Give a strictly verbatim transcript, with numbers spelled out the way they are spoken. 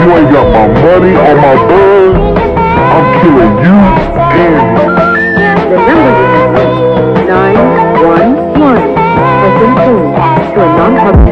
You ain't got my money or my buzz, I'm killing you and him. The number you have reached, nine one one, has been changed to a non-public